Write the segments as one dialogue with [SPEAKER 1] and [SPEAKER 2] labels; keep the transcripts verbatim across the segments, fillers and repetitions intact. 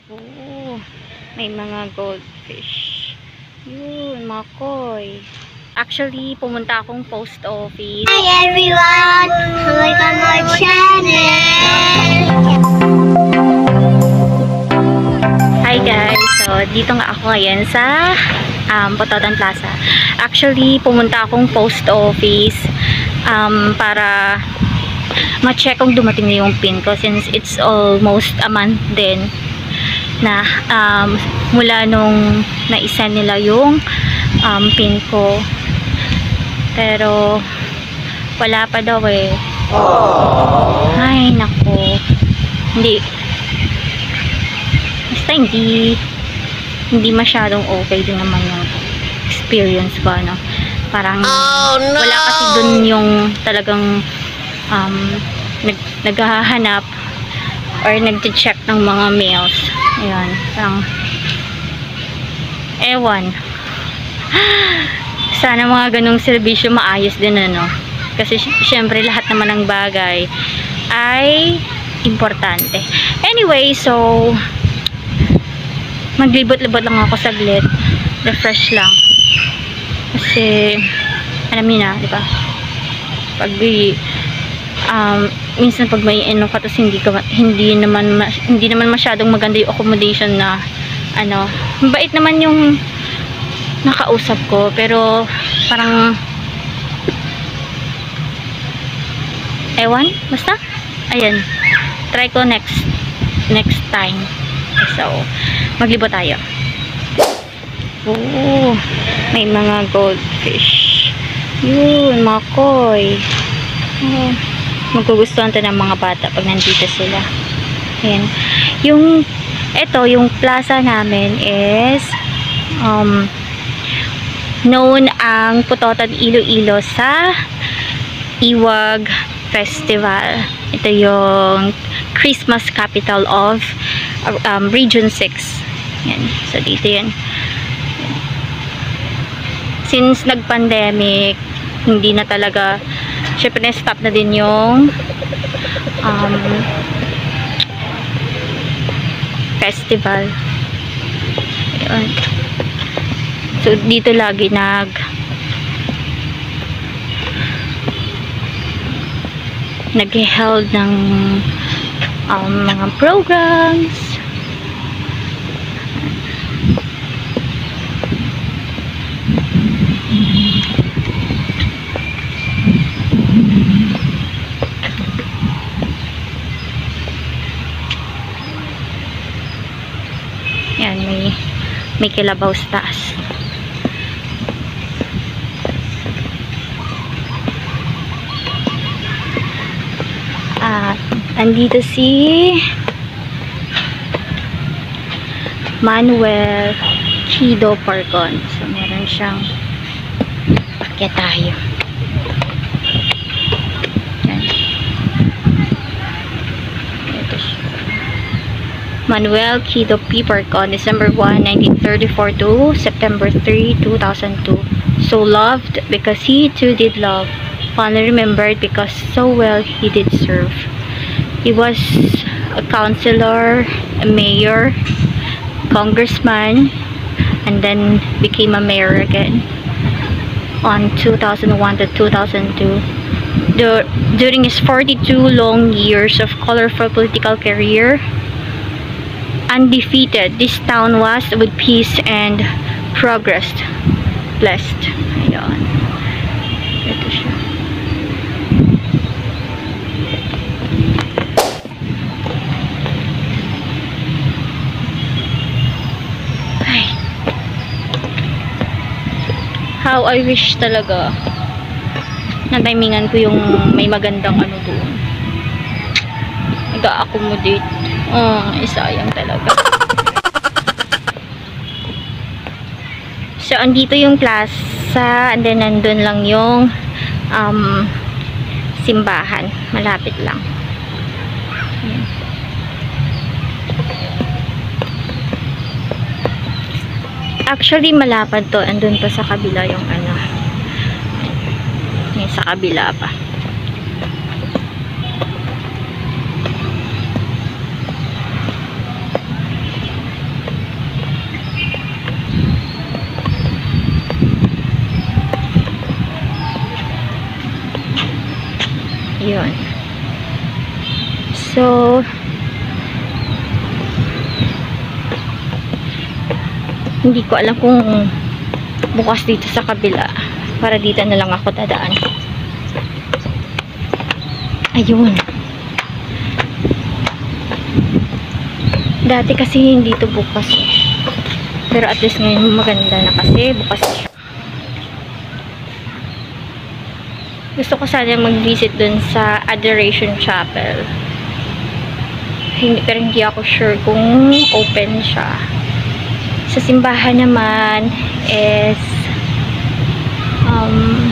[SPEAKER 1] Oo, may mga goldfish. Yun, mga koi. Actually, pumunta akong post office.
[SPEAKER 2] Hi everyone! Welcome to my channel!
[SPEAKER 1] Hi guys! So, dito nga ako ngayon sa um, Pototan Plaza. Actually, pumunta akong post office um, para ma-check kung dumating na yung pin ko since it's almost a month din na um, mula nung na-send nila yung um, pin ko. Pero wala pa daw eh. Ay, naku. Hindi. Basta hindi hindi masyadong okay din naman yung experience ko, ano. Parang
[SPEAKER 2] Oh, no!
[SPEAKER 1] wala kasi dun yung talagang um, nag, naghahanap or nag-check ng mga mails. Ayan. Parang ewan. Sana mga ganong serbisyo maayos din, ano. Kasi syempre lahat naman ng bagay ay importante. Anyway, so maglibot-libot lang ako saglit. Refresh lang. Kasi alam niyo na, di ba? Pag um, minsan pag may ano ka, tapos hindi ka, hindi naman hindi naman masyadong maganda yung accommodation na ano, mabait naman yung nakausap ko, pero parang ewan, basta ayan, try ko next next time. So maglibot tayo. Oo, may mga goldfish. Yun, mga koi. Oh, magugustuhan to ng mga bata pag nandito sila. Ayan. Yung eto, yung plaza namin is um known ang Pototan Iloilo sa Iwag Festival. Ito yung Christmas capital of um, Region six. Yan. So dito yan. Since nag-pandemic, hindi na talaga, syempre na-stop na din yung um, festival. Ayun. So dito lagi nag nag-held ng um, mga programs. Yan, may may kilabaw sa taas. At andito si Manuel Kido Pargon. So meron siyang pakyat tayo. Yan. Ito siya. Manuel Kido P. Pargon, December first, nineteen thirty-four to September third, two thousand two. So loved because he too did love. Fondly remembered because so well he did serve. He was a councilor, a mayor, congressman, and then became a mayor again on two thousand one to two thousand two. The, during his forty-two long years of colorful political career, undefeated, this town was with peace and progress blessed. Ayan. Ito siya. Ay. How I wish talaga na timingan ko yung may magandang ano doon. Nag-a-accommodate. Oh, isayang talaga. So, andito yung plaza, and then nandun lang yung um, simbahan. Malapit lang. Ayan. Actually, malapad to. Andun pa sa kabila yung ano. Ayan, sa kabila pa. So, hindi ko alam kung bukas dito sa kabila. Para dito na lang ako dadaan. Ayun. Dati kasi hindi to bukas. Pero at least ngayon maganda na kasi bukas siya. Gusto ko sana mag-visit dun sa Adoration Chapel. Hindi, pero hindi ako sure kung open siya. Sa simbahan naman is um,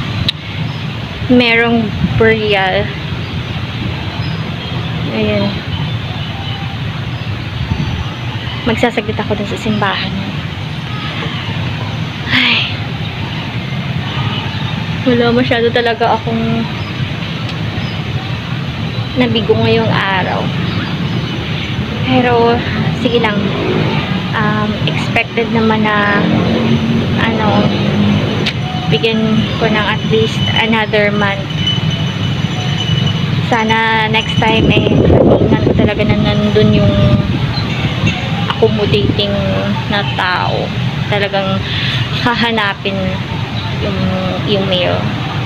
[SPEAKER 1] merong burial. Ayun. Magsasaglit ako dun sa simbahan. Ay. Wala masyado talaga akong nabigo ngayong araw. Pero, sige lang. Um, expected naman na ano, bigyan ko ng at least another month. Sana next time eh, tingnan ko talaga na nandun yung accommodating na tao. Talagang hahanapin yung yung meal.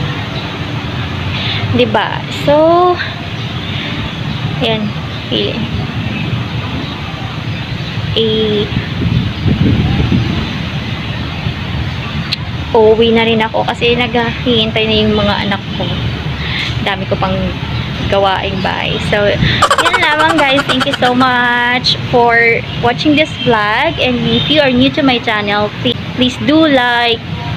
[SPEAKER 1] 'Di ba? So, yan, pili. Eh, uuwi na rin ako kasi naghihintay na yung mga anak ko. Dami ko pang gawaing bahay. So, yun lamang guys. Thank you so much for watching this vlog. And if you are new to my channel, please, please do like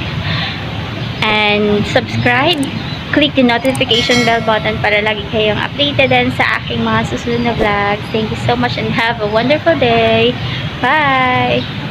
[SPEAKER 1] and subscribe. Click the notification bell button para lagi kayong updated din sa aking mga susunod na vlog. Thank you so much and have a wonderful day. Bye!